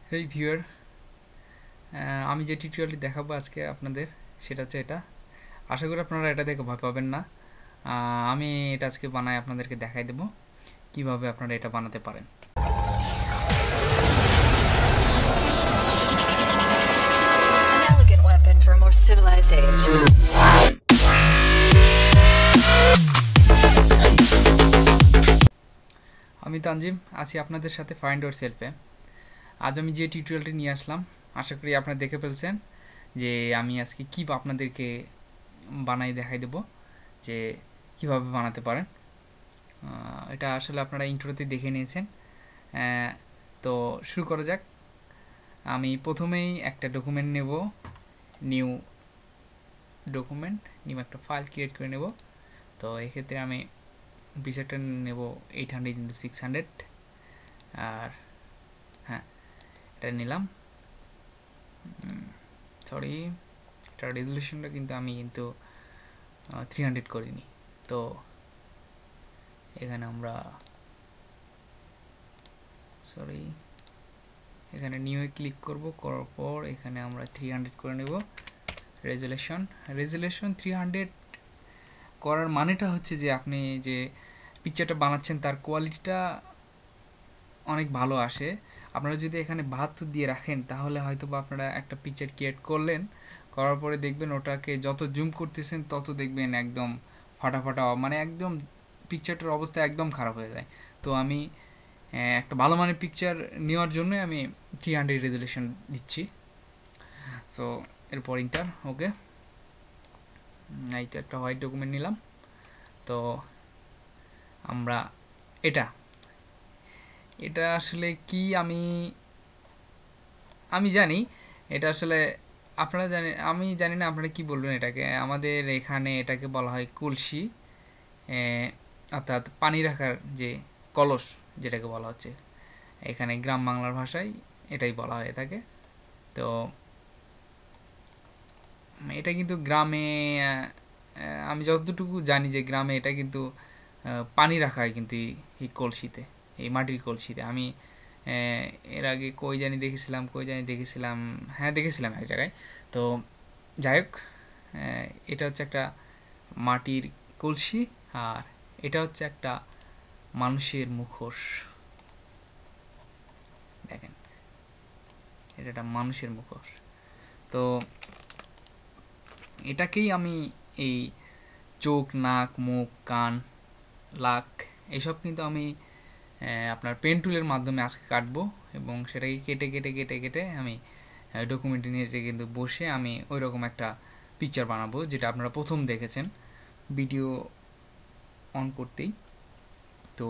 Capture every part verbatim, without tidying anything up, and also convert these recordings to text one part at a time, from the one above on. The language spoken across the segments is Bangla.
এই ভিউয়ার, আমি যে টিউটোরিয়ালটি দেখাবো আজকে আপনাদের সেটা হচ্ছে এটা। আশা করি আপনারা এটা দেখে ভয় পাবেন না। আমি এটা আজকে বানাই আপনাদেরকে দেখাই দেব কিভাবে আপনারা এটা বানাতে পারেন। আমি তানজিম আছি আপনাদের সাথে ফাইন্ড ইয়োরসেলফে। আজ আমি যে টিউটোরিয়ালটি নিয়ে আসলাম আশা করি আপনারা দেখে ফেলছেন যে আমি আজকে কী আপনাদেরকে বানাই দেখাই দেব যে কিভাবে বানাতে পারেন। এটা আসলে আপনারা ইন্ট্রোতে দেখে নিয়েছেন। তো শুরু করা যাক। আমি প্রথমেই একটা ডকুমেন্ট নেব, নিউ ডকুমেন্ট, নিউ একটা ফাইল ক্রিয়েট করে নেব। তো এক্ষেত্রে আমি পিকচারটা নেব eight hundred into six hundred, আর হ্যাঁ এটা নিলাম। সরি, এটা রেজুলেশনটা কিন্তু আমি কিন্তু থ্রি হান্ড্রেড করিনি। তো এখানে আমরা সরি এখানে নিউ এ ক্লিক করব, করার পর এখানে আমরা থ্রি হান্ড্রেড করে নেব রেজুলেশন। রেজুলেশন থ্রি হান্ড্রেড করার মানেটা হচ্ছে যে আপনি যে পিকচারটা বানাচ্ছেন তার কোয়ালিটিটা অনেক ভালো আসে। আপনারা যদি এখানে বাহাত্তর দিয়ে রাখেন তাহলে হয়তো বা আপনারা একটা পিকচার ক্রিয়েট করলেন, করার পরে দেখবেন ওটাকে যত জুম করতেছেন তত দেখবেন একদম ফাটা ফাটা, মানে একদম পিকচারটার অবস্থা একদম খারাপ হয়ে যায়। তো আমি একটা ভালো মানের পিকচার নেওয়ার জন্য আমি থ্রি হান্ড্রেড রেজুলেশন দিচ্ছি। সো এরপর ইন্টার, ওকে। এই তো একটা হোয়াইট ডকুমেন্ট নিলাম। তো আমরা এটা এটা আসলে কি আমি আমি জানি এটা আসলে আপনারা জানেন, আমি জানি না আপনারা কি বলবেন এটাকে। আমাদের এখানে এটাকে বলা হয় কলসি, অর্থাৎ পানি রাখার যে কলস যেটাকে বলা হচ্ছে এখানে গ্রাম বাংলার ভাষায় এটাই বলা হয়ে থাকে। তো এটা কিন্তু গ্রামে, আমি যতটুকু জানি যে গ্রামে এটা কিন্তু পানি রাখা হয় কিন্তু এই কলসিতে, এই মাটির কলসিতে। আমি এর আগে কই জানি দেখেছিলাম কই জানি দেখেছিলাম হ্যাঁ দেখেছিলাম এক জায়গায়। তো যাই হোক, এটা হচ্ছে একটা মাটির কলসি, আর এটা হচ্ছে একটা মানুষের মুখোশ। দেখেন, এটা একটা মানুষের মুখোশ। তো এটাকেই আমি এই চোখ, নাক, মুখ, কান, লাক এসব কিন্তু আমি আপনার পেন টুলের মাধ্যমে আজকে কাটবো, এবং সেটাকে কেটে কেটে কেটে কেটে আমি ডকুমেন্টে নিয়ে যে কিন্তু বসে আমি ওই রকম একটা পিকচার বানাবো যেটা আপনারা প্রথম দেখেছেন ভিডিও অন করতেই। তো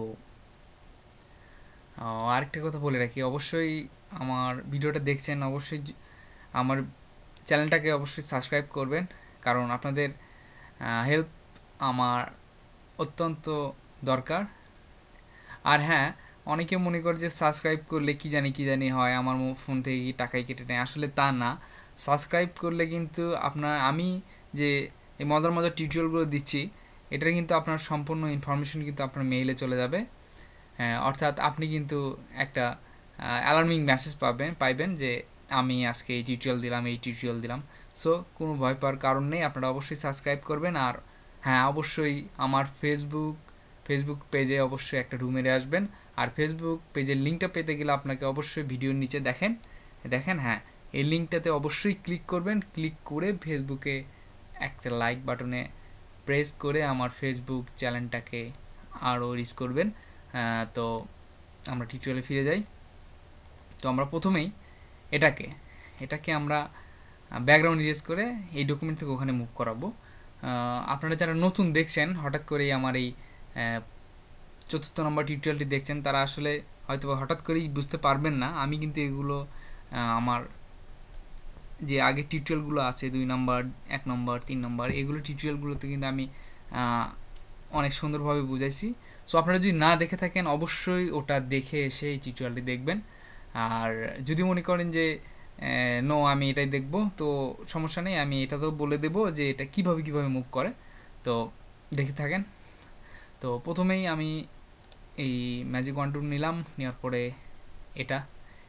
আরেকটা কথা বলে রাখি, অবশ্যই আমার ভিডিওটা দেখছেন অবশ্যই আমার চ্যানেলটাকে অবশ্যই সাবস্ক্রাইব করবেন, কারণ আপনাদের হেল্প আমার অত্যন্ত দরকার। আর হ্যাঁ, অনেকে মনে করে যে সাবস্ক্রাইব করলে কি জানি কি জানি হয়, আমার ফোন থেকে কি টাকাই কেটে নেয়। আসলে তা না। সাবস্ক্রাইব করলে কিন্তু আপনার আমি যে এই মজার মজার টিউটোরিয়ালগুলো দিচ্ছি এটার কিন্তু আপনার সম্পূর্ণ ইনফরমেশন কিন্তু আপনার মেইলে চলে যাবে। অর্থাৎ আপনি কিন্তু একটা অ্যালার্মিং মেসেজ পাবেন পাইবেন যে আমি আজকে এই টিউটোরিয়াল দিলাম এই টিউটোরিয়াল দিলাম। সো কোনো ভয় পাওয়ার কারণ নেই, আপনারা অবশ্যই সাবস্ক্রাইব করবেন। আর হ্যাঁ, অবশ্যই আমার ফেসবুক ফেসবুক পেজে অবশ্যই একটা রুমে আসবেন। আর ফেসবুক পেজের লিঙ্কটা পেতে গেলে আপনাকে অবশ্যই ভিডিওর নিচে দেখেন দেখেন হ্যাঁ এই লিঙ্কটাতে অবশ্যই ক্লিক করবেন। ক্লিক করে ফেসবুকে একটা লাইক বাটনে প্রেস করে আমার ফেসবুক চ্যানেলটাকে আরও রিচ করবেন। তো আমরা টিউটোরিয়ালে ফিরে যাই। তো আমরা প্রথমেই এটাকে এটাকে আমরা ব্যাকগ্রাউন্ড ইরেজ করে এই ডকুমেন্ট থেকে ওখানে মুভ করাবো। আপনারা যারা নতুন দেখছেন, হঠাৎ করেই আমার এই চতুর্থ নম্বর টিউটোরিয়ালটি দেখছেন, তারা আসলে হয়তো হঠাৎ করেই বুঝতে পারবেন না। আমি কিন্তু এগুলো আমার যে আগের টিউটোরিয়ালগুলো আছে দুই নম্বর, এক নম্বর, তিন নম্বর, এগুলো টিউটোরিয়ালগুলোতে কিন্তু আমি অনেক সুন্দরভাবে বুঝাইছি। সো আপনারা যদি না দেখে থাকেন অবশ্যই ওটা দেখে এসে এই টিউটোরিয়ালটি দেখবেন। আর যদি মনে করেন যে নো আমি এটাই দেখব, তো সমস্যা নেই, আমি এটাতেও বলে দেব যে এটা কিভাবে কিভাবে মুভ করে। তো দেখে থাকেন। তো প্রথমেই আমি এই ম্যাজিক ওয়ান টু নিলাম, নেওয়ার পরে এটা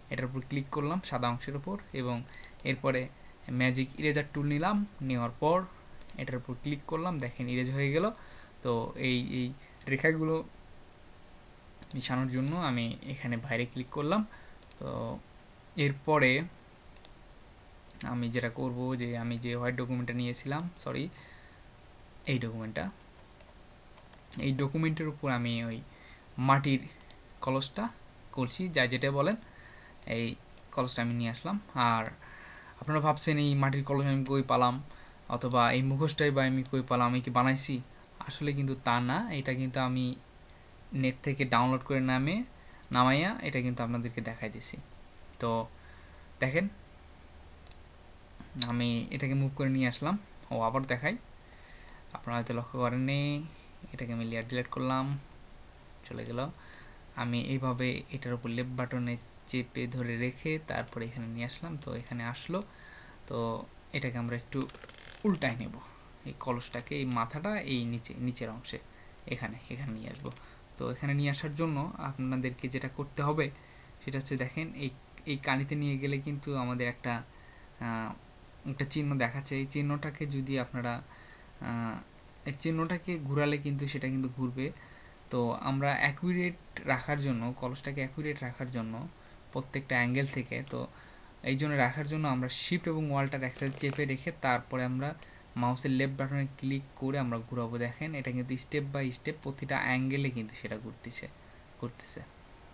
এটার উপর ক্লিক করলাম সাদা অংশের উপর, এবং এরপরে ম্যাজিক ইরেজার টুল নিলাম, নেওয়ার পর এটার উপর ক্লিক করলাম, দেখেন ইরেজ হয়ে গেল। তো এই এই রেখাগুলো মিশানোর জন্য আমি এখানে বাইরে ক্লিক করলাম। তো এরপরে আমি যেটা করব, যে আমি যে হোয়াইট ডকুমেন্টটা নিয়েছিলাম, সরি এই ডকুমেন্টটা, এই ডকুমেন্টের উপর আমি ওই মাটির কলসটা করছি, যা যেটা বলেন, এই কলসটা আমি নিয়ে আসলাম। আর আপনারা ভাবছেন এই মাটির কলস আমি কই পালাম, অথবা এই মুখোশটাই বা আমি কই পালাম, আমি কি বানাইছি? আসলে কিন্তু তা না, এটা কিন্তু আমি নেট থেকে ডাউনলোড করে নামে নামাইয়া এটা কিন্তু আপনাদেরকে দেখাই দিছি। তো দেখেন আমি এটাকে মুভ করে নিয়ে আসলাম, ও আবার দেখাই, আপনারা হয়তো লক্ষ্য করেননি। এটাকে আমি লেয়ার ডিলিট করলাম, চলে গেল। আমি এইভাবে এটার উপর লেফট বাটনে চেপে ধরে রেখে তারপরে এখানে নিয়ে আসলাম। তো এখানে আসলো। তো এটাকে আমরা একটু উল্টায় নেব, এই কলসটাকে, এই মাথাটা এই নিচে নিচের অংশে এখানে এখানে নিয়ে আসবো। তো এখানে নিয়ে আসার জন্য আপনাদেরকে যেটা করতে হবে সেটা হচ্ছে, দেখেন এই এই কানিতে নিয়ে গেলে কিন্তু আমাদের একটা একটা চিহ্ন দেখাচ্ছে। এই চিহ্নটাকে যদি আপনারা এই চিহ্নটাকে ঘুরালে কিন্তু সেটা কিন্তু ঘুরবে। তো আমরা অ্যাকুরেট রাখার জন্য, কলসটাকে অ্যাকুরেট রাখার জন্য প্রত্যেকটা অ্যাঙ্গেল থেকে, তো এই জন্য রাখার জন্য আমরা শিফট এবং ওয়ালটার একসাথে চেপে রেখে তারপরে আমরা মাউসের লেফট বাটনে ক্লিক করে আমরা ঘুরাবো। দেখেন এটা কিন্তু স্টেপ বাই স্টেপ প্রতিটা অ্যাঙ্গেলে কিন্তু সেটা ঘুরতেছে ঘুরতেছে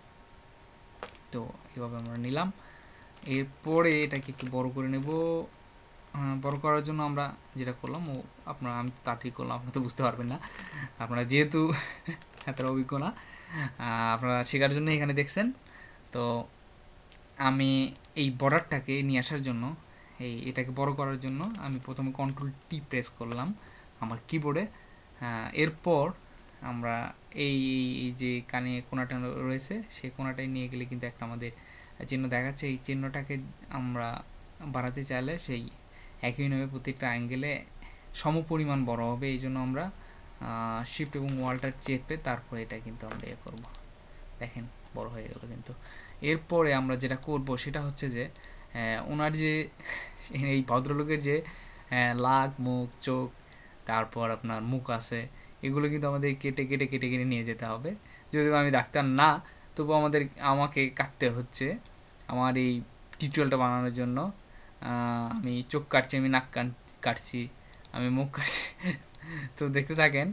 তো এভাবে আমরা নিলাম। এরপরে এটাকে একটু বড় করে নেব। বড় করার জন্য আমরা যেটা করলাম, ও আপনারা, আমি তাড়াতাড়ি করলাম, আপনারা তো বুঝতে পারবেন না, আপনারা যেহেতু এতটা অভিজ্ঞ না, আপনারা শেখার জন্য এখানে দেখছেন। তো আমি এই বর্ডারটাকে নিয়ে আসার জন্য, এই এটাকে বড় করার জন্য আমি প্রথমে কন্ট্রোল টি প্রেস করলাম আমার কিবোর্ডে। এরপর আমরা এই যে কানে কোনাটা রয়েছে সেই কোনাটায় নিয়ে গেলে কিন্তু একটা আমাদের চিহ্ন দেখাচ্ছে। এই চিহ্নটাকে আমরা বাড়াতে চাইলে সেই একইভাবে প্রত্যেকটা অ্যাঙ্গেলে সমপরিমাণ বড় হবে। এই জন্য আমরা শিফট এবং ওয়ালটা চেপে তারপরে এটা কিন্তু আমরা ইয়ে করবো। দেখেন বড় হয়ে গেল কিন্তু। এরপরে আমরা যেটা করব সেটা হচ্ছে যে ওনার যে এই ভদ্রলোকের যে লাক, মুখ, চোখ, তারপর আপনার মুখ আছে, এগুলো কিন্তু আমাদের কেটে কেটে কেটে কেটে নিয়ে যেতে হবে। যদিও আমি ডাক্তার না, তবু আমাদের আমাকে কাটতে হচ্ছে আমার এই টিউটোরিয়ালটা বানানোর জন্য। আমি চোখ কাটছি, আমি নাক কাটছি, আমি মুখ কাটছি। তো দেখতে থাকেন।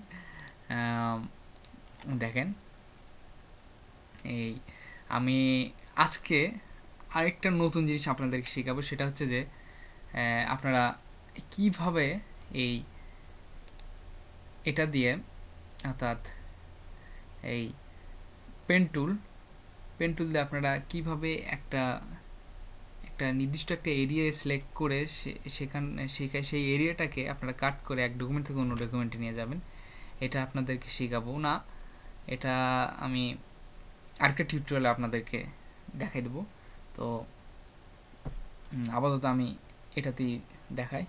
দেখেন এই আমি আজকে আরেকটা নতুন জিনিস আপনাদেরকে শেখাবো, সেটা হচ্ছে যে আপনারা কিভাবে এই এটা দিয়ে, অর্থাৎ এই পেন টুল পেন টুল দিয়ে আপনারা কিভাবে একটা একটা নির্দিষ্ট একটা এরিয়া সিলেক্ট করে সেখানে সেই এরিয়াটাকে আপনারা কাট করে এক ডকুমেন্ট থেকে অন্য ডকুমেন্টে নিয়ে যাবেন। এটা আপনাদেরকে শেখাবো না, এটা আমি আরেকটা টিউটোরিয়ালে আপনাদেরকে দেখাই দেবো। তো আপাতত আমি এটাতেই দেখাই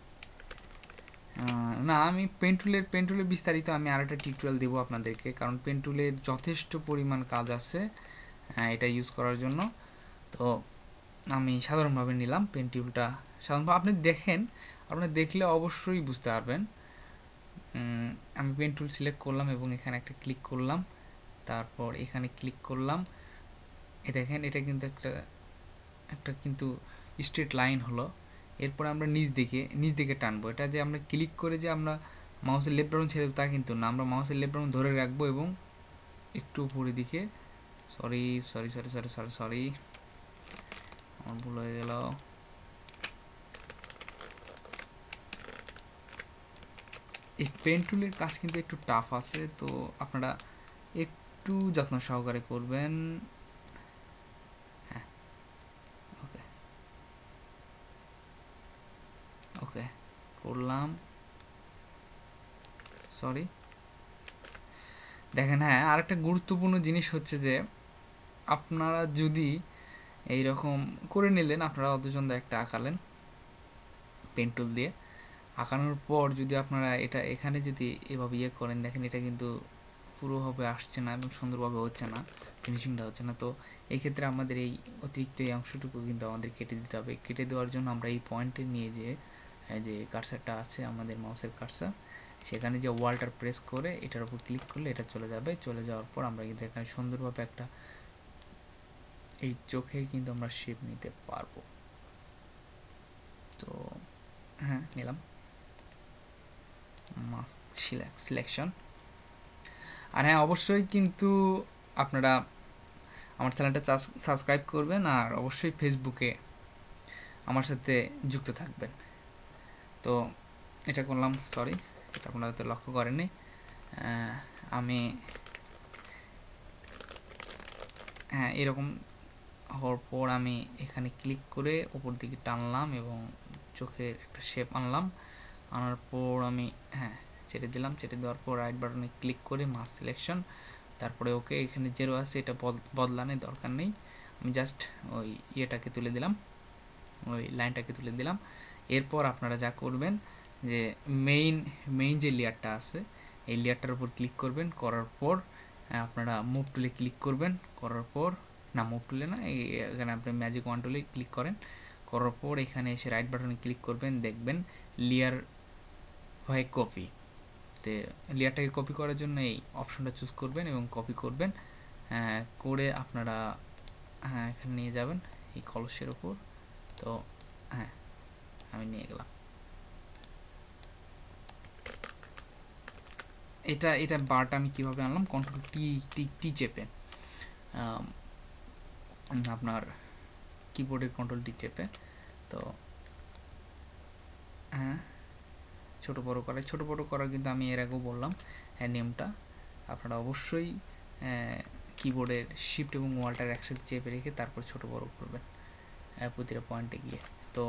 না, আমি পেন টুলের পেন টুলের বিস্তারিত আমি আরেকটা টিউটোরিয়াল দেবো আপনাদেরকে, কারণ পেন টুলের যথেষ্ট পরিমাণ কাজ আছে এটা ইউজ করার জন্য। তো আমি সাধারণভাবে নিলাম পেন টুলটা। সাধারণভাবে আপনি দেখেন, আপনি দেখলে অবশ্যই বুঝতে পারবেন। আমি পেন টুল সিলেক্ট করলাম এবং এখানে একটা ক্লিক করলাম, তারপর এখানে ক্লিক করলাম। এ দেখেন এটা কিন্তু একটা একটা কিন্তু স্ট্রেট লাইন হলো। এরপর আমরা নিচ দিকে নিচ দিকে টানবো। এটা যে আমরা ক্লিক করে যে আমরা মাউসের লেফট বাটন ছেড়ে দেবো তা কিন্তু না, আমরা মাউসের লেফট বাটন ধরে রাখবো এবং একটু উপরের দিকে, sorry sorry sorry sorry sorry sorry আমার ভুল হয়ে গেল। এই পেন টুলের কাজ কিন্তু একটু টাফ আছে, তো আপনারা একটু যত্ন সহকারে করবেন। হ্যাঁ, ওকে ওকে করলাম, সরি। দেখেন, হ্যাঁ, আরেকটা গুরুত্বপূর্ণ জিনিস হচ্ছে যে আপনারা যদি এইরকম করে নিলেন, আপনারা অতজন একটা আঁকালেন পেন টুল দিয়ে, আঁকানোর পর যদি আপনারা এটা এখানে যদি এভাবে ইয়ে করেন, দেখেন এটা কিন্তু পুরোভাবে আসছে না এবং সুন্দরভাবে হচ্ছে না, ফিনিশিংটা হচ্ছে না। তো এই ক্ষেত্রে আমাদের এই অতিরিক্ত এই অংশটুকু কিন্তু আমাদের কেটে দিতে হবে। কেটে দেওয়ার জন্য আমরা এই পয়েন্টে নিয়ে যে যে কার্সারটা আছে আমাদের মাউসের কার্সার, সেখানে যে ওয়ালটার প্রেস করে এটার উপর ক্লিক করলে এটা চলে যাবে। চলে যাওয়ার পর আমরা কিন্তু এখানে সুন্দরভাবে একটা এই চোখে কিন্তু আমরা শেপ নিতে পারবো। তো হ্যাঁ, নিলাম মাস্ক সিলেকশন। আর হ্যাঁ, অবশ্যই কিন্তু আপনারা আমার চ্যানেলটা সাবস্ক্রাইব করবেন আর অবশ্যই ফেসবুকে আমার সাথে যুক্ত থাকবেন। তো এটা করলাম, সরি এটা আপনারা তো লক্ষ্য করেননি। আমি হ্যাঁ এরকম হওয়ার পর আমি এখানে ক্লিক করে উপর দিকে টানলাম এবং চোখের একটা শেপ আনলাম। আনার পর আমি হ্যাঁ ছেড়ে দিলাম। ছেড়ে দেওয়ার পর রাইট বাটনে ক্লিক করে মাস্ক সিলেকশন, তারপরে ওকে। এখানে জেরো আছে, এটা বদলানোর দরকার নেই। আমি জাস্ট ওই ইয়েটাকে তুলে দিলাম, ওই লাইনটাকে তুলে দিলাম। এরপর আপনারা যা করবেন যে মেইন মেইন যে লেয়ারটা আছে এই লেয়ারটার উপর ক্লিক করবেন। করার পর আপনারা মুভ টুলে ক্লিক করবেন। করার পর না মুভ টুলে না, এখানে আপনি ম্যাজিক ওয়ান টুলে ক্লিক করেন। করার পর এখানে এসে রাইট বাটনে ক্লিক করবেন, দেখবেন লেয়ার হয় কপি। তো লেয়ারটাকে কপি করার জন্য এই অপশনটা চুজ করবেন এবং কপি করবেন। করে আপনারা হ্যাঁ এখানে নিয়ে যাবেন এই কলসের উপর। তো হ্যাঁ আমি নিয়ে গেলাম। এটা এটা বারটা আমি কিভাবে আনলাম, কন্ট্রোল টি টি টি চেপে, আপনার কিবোর্ডের কন্ট্রোল টি চেপে। তো হ্যাঁ ছোট বড় করা, ছোট বড় করার কিন্তু আমি এর আগেও বললাম হ্যাঁ নিয়মটা। আপনারা অবশ্যই কিবোর্ডের শিফট এবং ওয়ালটার একসাথে চেপে রেখে তারপর ছোট বড় করবেন প্রতিটা পয়েন্টে গিয়ে। তো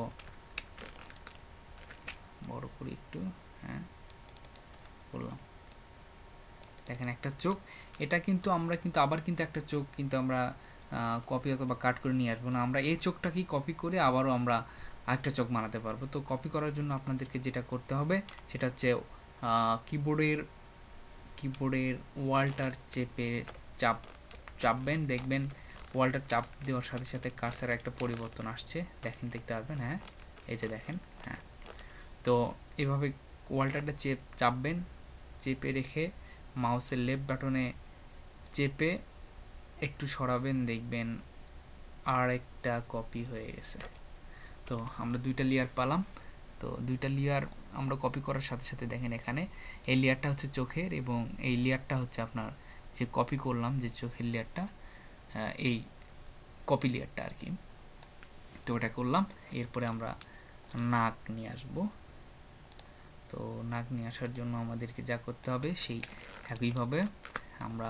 বড় করি একটু, হ্যাঁ বললাম দেখেন একটা চোখ। এটা কিন্তু আমরা কিন্তু আবার কিন্তু একটা চোখ কিন্তু আমরা কপি অথবা কাট করে নিয়ে আসবো না, আমরা এই চোখটাকেই কপি করে আবারও আমরা একটা চোখ বানাতে পারবো। তো কপি করার জন্য আপনাদেরকে যেটা করতে হবে সেটা হচ্ছে কিবোর্ডের কিবোর্ডের ওয়ালটার চেপে চাপ চাপবেন, দেখবেন ওয়ালটার চাপ দেওয়ার সাথে সাথে কার্সার একটা পরিবর্তন আসছে, দেখেন দেখতে পারবেন। হ্যাঁ এই যে দেখেন, হ্যাঁ তো এভাবে ওয়ালটারটা চেপ চাপবেন, চেপে রেখে মাউসের লেফট বাটনে চেপে একটু সরাবেন, দেখবেন আর একটা কপি হয়ে গেছে। তো আমরা দুইটা লেয়ার পেলাম। তো দুইটা লেয়ার আমরা কপি করার সাথে সাথে দেখেন এখানে এই লেয়ারটা হচ্ছে চোখের এবং এই লেয়ারটা হচ্ছে আপনার যে কপি করলাম যে চোখের লেয়ারটা, এই কপি লেয়ারটা আর কি। তো ওটা করলাম। এরপরে আমরা নাক নিয়ে আসব। তো নাক নিয়ে আসার জন্য আমাদেরকে যা করতে হবে সেই একইভাবে আমরা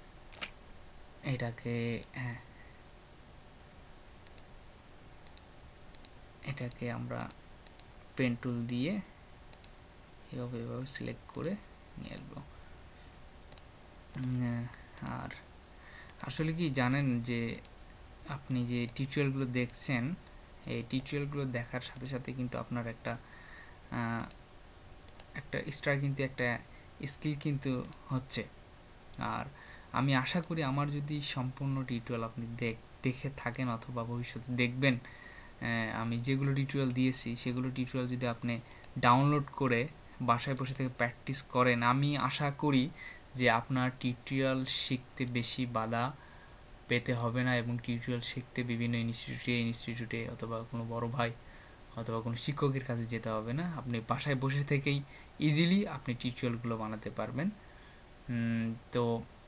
এটাকে হ্যাঁ এটাকে আমরা পেন টুল দিয়ে এভাবে এভাবে সিলেক্ট করে নিয়ে আসবো। আর আসলে কি জানেন যে আপনি যে টিউটোরিয়ালগুলো দেখছেন এই টিউটোরিয়ালগুলো দেখার সাথে সাথে কিন্তু আপনার একটা একটা এক্সট্রা কিন্তু একটা স্কিল কিন্তু হচ্ছে। আর আমি আশা করি আমার যদি সম্পূর্ণ টিউটোরিয়াল আপনি দেখ দেখে থাকেন অথবা ভবিষ্যতে দেখবেন, আমি যেগুলো টিউটোরিয়াল দিয়েছি সেগুলো টিউটোরিয়াল যদি আপনি ডাউনলোড করে বাসায় বসে থেকে প্র্যাকটিস করেন, আমি আশা করি যে আপনার টিউটোরিয়াল শিখতে বেশি বাধা পেতে হবে না এবং টিউটোরিয়াল শিখতে বিভিন্ন ইনস্টিটিউটে ইনস্টিটিউটে অথবা কোনো বড় ভাই অথবা কোনো শিক্ষকের কাছে যেতে হবে না। আপনি বাসায় বসে থেকেই ইজিলি আপনি টিউটোরিয়ালগুলো বানাতে পারবেন। তো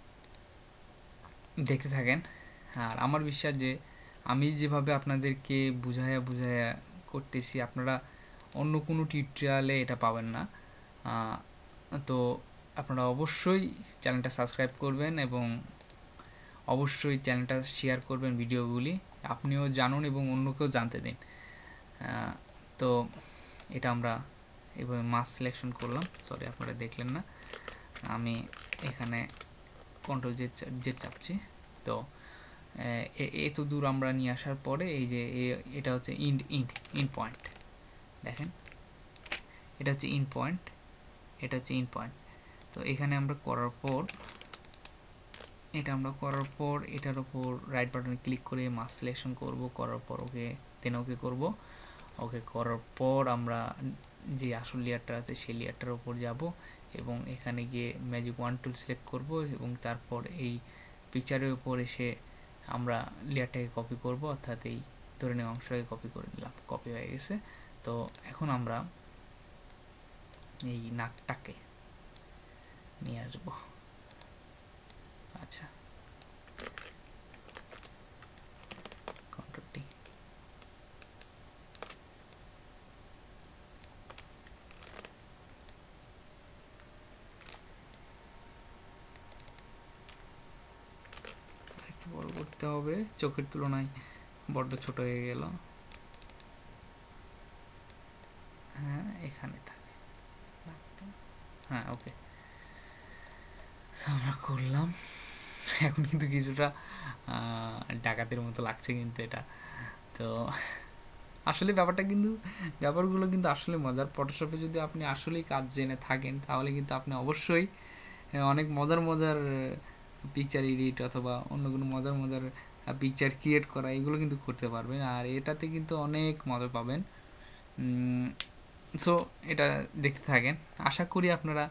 দেখতে থাকেন। আর আমার বিশ্বাস যে আমি যেভাবে আপনাদেরকে বুঝায়া বুঝায়া করতেছি আপনারা অন্য কোনো টিউটোরিয়ালে এটা পাবেন না। তো আপনারা অবশ্যই চ্যানেলটা সাবস্ক্রাইব করবেন এবং অবশ্যই চ্যানেলটা শেয়ার করবেন ভিডিওগুলি, আপনিও জানুন এবং অন্যকেও জানতে দিন। তো এটা আমরা এভাবে মাস্ক সিলেকশন করলাম, সরি আপনারা দেখলেন না, আমি এখানে কন্ট্রোল জেড জেড চাপছি। তো এত দূর আমরা নিয়ে আসার পরে এই যে এটা হচ্ছে ইন্ড ইন্ড ইন্ড পয়েন্ট, দেখেন এটা হচ্ছে ইন পয়েন্ট, এটা হচ্ছে ইন পয়েন্ট। তো এখানে আমরা করার পর এটা আমরা করার পর এটার উপর রাইট বাটনে ক্লিক করে মাস্ক সিলেকশন করব, করার পর ওকে দেন ওকে করব। ওকে করার পর আমরা যে আসল লেয়ারটা আছে সেই লেয়ারটার উপর যাব এবং এখানে গিয়ে ম্যাজিক ওয়ান টুল সিলেক্ট করব এবং তারপর এই পিকচারের উপর এসে আমরা লেয়ারটাকে কপি করব, অর্থাৎ এই ধরে নেওয়া অংশটাকে কপি করে নিলাম, কপি হয়ে গেছে। তো এখন আমরা এই নাকটাকে নিয়ে আসব। আচ্ছা, কন্ট্রোল টি, একটু বড় করতে হবে, চোখের তুলনায় বড্ড ছোট হয়ে গেল। হ্যাঁ এখানে থাকে, হ্যাঁ ওকে আমরা করলাম। এখন কিন্তু কিছুটা ডাকাতের মতো লাগছে কিন্তু এটা। তো আসলে ব্যাপারটা কিন্তু ব্যাপারগুলো কিন্তু আসলে মজার। ফটোশপে যদি আপনি আসলেই কাজ জেনে থাকেন তাহলে কিন্তু আপনি অবশ্যই অনেক মজার মজার পিকচার এডিট অথবা অন্য কোনো মজার মজার পিকচার ক্রিয়েট করা এগুলো কিন্তু করতে পারবেন, আর এটাতে কিন্তু অনেক মজা পাবেন। সো এটা দেখতে থাকেন, আশা করি আপনারা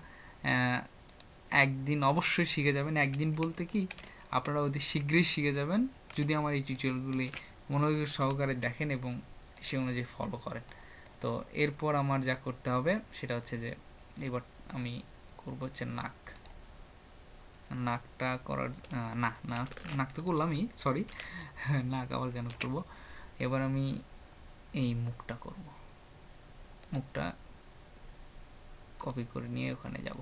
একদিন অবশ্যই শিখে যাবেন। একদিন বলতে কি, আপনারা অতি শীঘ্রই শিখে যাবেন যদি আমার এই টিউটোরিয়ালগুলি মনোযোগ সহকারে দেখেন এবং সে অনুযায়ী ফলো করেন। তো এরপর আমার যা করতে হবে সেটা হচ্ছে যে এবার আমি করবো হচ্ছে নাক। নাকটা করার না না নাক তো করলামই, সরি নাক আবার কেন করব। এবার আমি এই মুখটা করব, মুখটা কপি করে নিয়ে ওখানে যাব।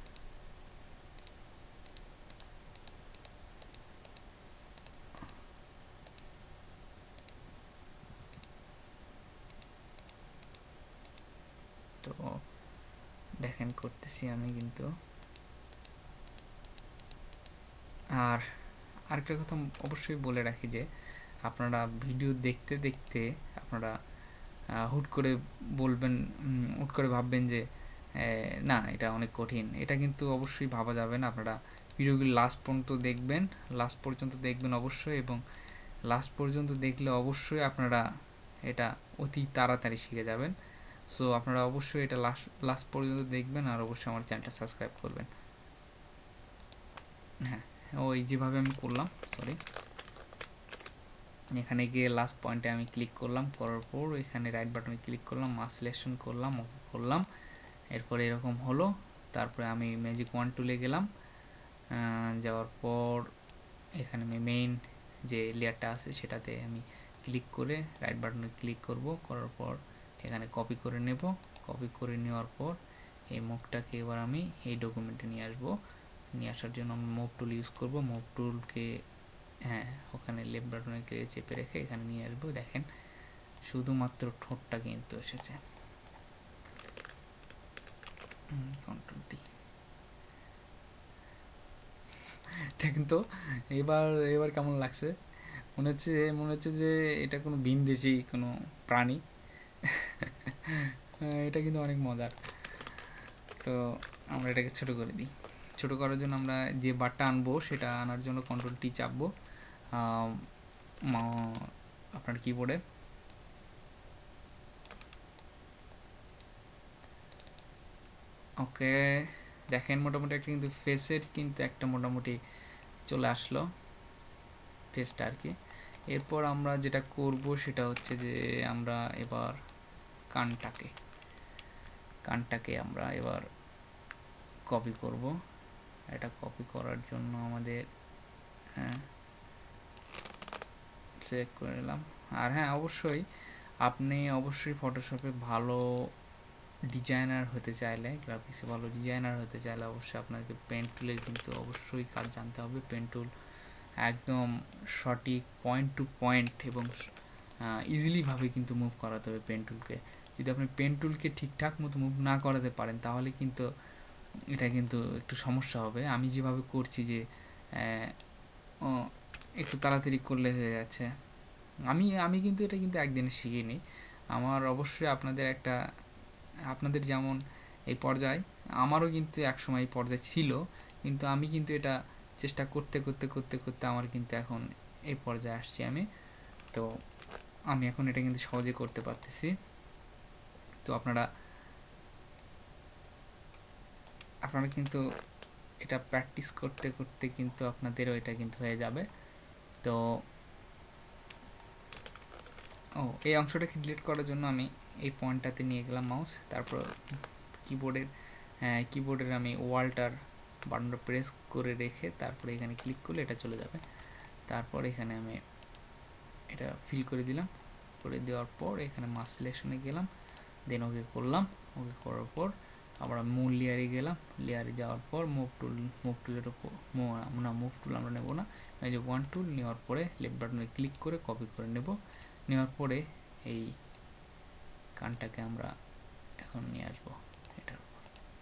তো দেখেন করতেছি আমি কিন্তু। আর আরেকটা কথা অবশ্যই বলে রাখি যে আপনারা ভিডিও দেখতে দেখতে আপনারা হুট করে বলবেন, হুট করে ভাববেন যে না এটা অনেক কঠিন, এটা কিন্তু অবশ্যই ভাবা যাবে না। আপনারা ভিডিওগুলি লাস্ট পর্যন্ত দেখবেন, লাস্ট পর্যন্ত দেখবেন অবশ্যই, এবং লাস্ট পর্যন্ত দেখলে অবশ্যই আপনারা এটা অতি তাড়াতাড়ি শিখে যাবেন। সো আপনারা অবশ্যই এটা লাস্ট লাস্ট পর্যন্ত দেখবেন আর অবশ্যই আমার চ্যানেলটা সাবস্ক্রাইব করবেন। হ্যাঁ ওই যেভাবে আমি করলাম, সরি এখানে গিয়ে লাস্ট পয়েন্টে আমি ক্লিক করলাম, করার পর এখানে রাইট বাটনে ক্লিক করলাম, মাস্ক সিলেকশন করলাম, ওকে করলাম। এরপর এরকম হলো, তারপরে আমি ম্যাজিক ওয়ান টুলে গেলাম, যাওয়ার পর এখানে আমি মেইন যে লেয়ারটা আছে সেটাতে আমি ক্লিক করে রাইট বাটনে ক্লিক করব, করার পর এখানে কপি করে নেব। কপি করে নেওয়ার পর এই মুখটাকে এবার আমি এই ডকুমেন্টে নিয়ে আসবো। নিয়ে আসার জন্য আমি মুভ টুল ইউজ করব। মুভ টুলকে হ্যাঁ ওখানে লেফট বাটনে চেপে রেখে এখানে নিয়ে আসবো। দেখেন শুধুমাত্র ঠোঁটটা কিন্তু এসেছে। কন্ট্রোল টি, দেখেন তো এবার এবার কেমন লাগছে? মনে হচ্ছে মনে হচ্ছে যে এটা কোনো ভিনদেশি কোনো প্রাণী। এটা কিন্তু অনেক মজার। তো আমরা এটাকে ছোট করে দিই। ছোট করার জন্য আমরা যে বারটা আনবো সেটা আনার জন্য কন্ট্রোল টি চাপবো আপনার কিবোর্ডে। ওকে দেখেন মোটামুটি একটা কিন্তু ফেসের কিন্তু একটা মোটামুটি চলে আসলো ফেসটা আর কি। এরপর আমরা যেটা করব সেটা হচ্ছে যে আমরা এবার কানটাকে কানটাকে আমরা এবার কপি করব। এটা কপি করার জন্য আমাদের হ্যাঁ সিলেক্ট করে নিলাম। আর হ্যাঁ অবশ্যই আপনি অবশ্যই ফটোশপে ভালো ডিজাইনার হতে চাইলে, গ্রাফিক্সে ভালো ডিজাইনার হতে চাইলে অবশ্যই আপনাকে পেন টুলের কিন্তু অবশ্যই কাজ জানতে হবে। পেন টুল একদম সঠিক পয়েন্ট টু পয়েন্ট এবং ইজিলিভাবে কিন্তু মুভ করাতে হবে পেন টুলকে। যদি আপনি পেন টুলকে ঠিকঠাক মতো মুভ না করাতে পারেন তাহলে কিন্তু এটা কিন্তু একটু সমস্যা হবে। আমি যেভাবে করছি যে একটু তাড়াতাড়ি করলে হয়ে যাচ্ছে, আমি আমি কিন্তু এটা কিন্তু একদিনে শিখিনি। আমার অবশ্যই আপনাদের একটা আপনাদের যেমন এই পর্যায়ে আমারও কিন্তু একসময় এই পর্যায়ে ছিল, কিন্তু আমি কিন্তু এটা চেষ্টা করতে করতে করতে করতে আমার কিন্তু এখন এই পর্যায়ে আসছি আমি। তো আমি এখন এটা কিন্তু সহজে করতে পারতেছি। তো আপনারা আপনারা কিন্তু এটা প্র্যাকটিস করতে করতে কিন্তু আপনাদেরও এটা কিন্তু হয়ে যাবে। তো ও এই অংশটাকে ডিলিট করার জন্য আমি এই পয়েন্টটাতে নিয়ে গেলাম মাউস, তারপর কিবোর্ডের কিবোর্ডের আমি ওয়ালটার বাটনটা প্রেস করে রেখে তারপরে এখানে ক্লিক করলে এটা চলে যাবে। তারপর এখানে আমি এটা ফিল করে দিলাম, করে দেওয়ার পর এখানে মাস সিলেকশনে গেলাম, দেন ওকে করলাম। ওকে করার পর আবার মূল লেয়ারে গেলাম, লেয়ারে যাওয়ার পর মুভ টুল মুভ টুলের উপর না মুভ টুল আমরা নেব না, এই যে ওয়ান টুল নেওয়ার পরে লেফট বাটনে ক্লিক করে কপি করে নেব। নেওয়ার পরে এই কানটাকে আমরা এখন নিয়ে আসবো এটার উপর।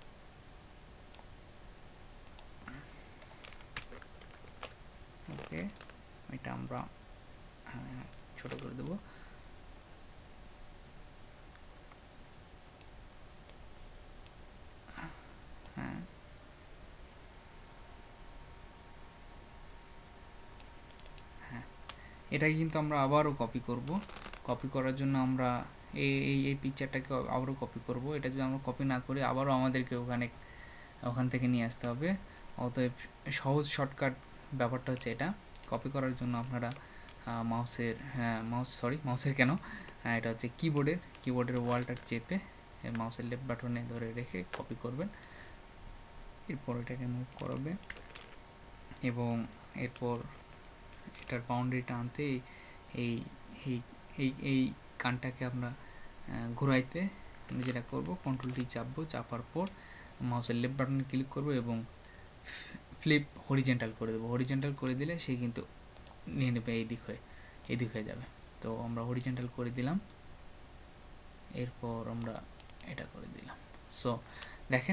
ওকে, এটা আমরা ছোট করে দেব। হ্যাঁ, হ্যাঁ, এটাকে কিন্তু আমরা আবারও কপি করব। কপি করার জন্য আমরা এই এই পিকচারটাকে আবারও কপি করব। এটা যদি আমরা কপি না করি আবারও আমাদেরকে ওখানে ওখান থেকে নিয়ে আসতে হবে। অতএব সহজ শর্টকাট ব্যাপারটা হচ্ছে এটা। কপি করার জন্য আপনারা মাউসের হ্যাঁ মাউস সরি মাউসের কেন এটা হচ্ছে কিবোর্ডের কিবোর্ডের ওয়ালটা চেপে মাউসের লেফট বাটনে ধরে রেখে কপি করবেন। এরপর এটাকে মুভ করবে এবং এরপর এটার বাউন্ডারিটা আনতে এই এই এই এই কানটাকে আমরা ঘোরাইতে আমি যেটা করবো কন্ট্রোলটি চাপবো, চাপার পর মাউসের লেফট বাটনে ক্লিক করবো এবং ফ্লিপ হরিজেন্টাল করে দেবো। হরিজেন্টাল করে দিলে সে কিন্তু নিয়ে নেবে এই দিক হয়ে এই দিক হয়ে যাবে। তো আমরা হরিজেন্টাল করে দিলাম, এরপর আমরা এটা করে দিলাম। সো দেখেন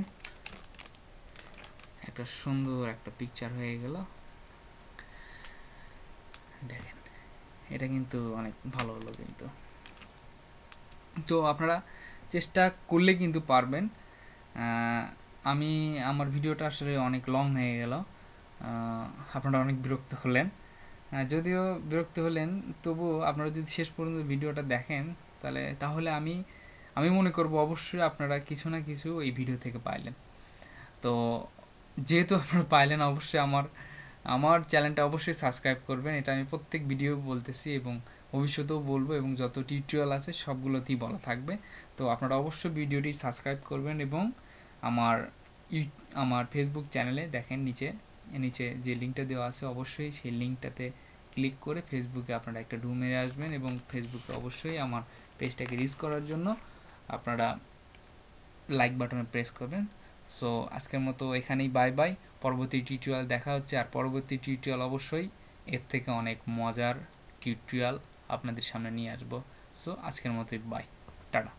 একটা সুন্দর একটা পিকচার হয়ে গেল। দেখেন এটা কিন্তু অনেক ভালো হলো কিন্তু। তো আপনারা চেষ্টা করলে কিন্তু পারবেন। আমি আমার ভিডিওটা আসলে অনেক লং হয়ে গেল, আপনারা অনেক বিরক্ত হলেন। যদিও বিরক্ত হলেন তবুও আপনারা যদি শেষ পর্যন্ত ভিডিওটা দেখেন তাহলে তাহলে আমি আমি মনে করব অবশ্যই আপনারা কিছু না কিছু এই ভিডিও থেকে পাইলেন। তো যেহেতু আপনারা পাইলেন অবশ্যই আমার আমার চ্যানেলটা অবশ্যই সাবস্ক্রাইব করবেন। এটা আমি প্রত্যেক ভিডিও বলতেছি এবং ভবিষ্যতেও বলবো এবং যত টিউটোরিয়াল আছে সবগুলোতেই বলা থাকবে। তো আপনারা অবশ্যই ভিডিওটি সাবস্ক্রাইব করবেন এবং আমার আমার ফেসবুক চ্যানেলে দেখেন নিচে নিচে যে লিঙ্কটা দেওয়া আছে অবশ্যই সেই লিঙ্কটাতে ক্লিক করে ফেসবুকে আপনারা একটা ঢু মেরে আসবেন এবং ফেসবুকে অবশ্যই আমার পেজটাকে রিচ করার জন্য আপনারা লাইক বাটনে প্রেস করবেন। সো আজকের মতো এখানেই বাই বাই। পরবর্তী টিউটোরিয়াল দেখা হচ্ছে, আর পরবর্তী টিউটোরিয়াল অবশ্যই এর থেকে অনেক মজার টিউটোরিয়াল আপনাদের সামনে নিয়ে আসবো। সো আজকের মতোই বাই, টাটা।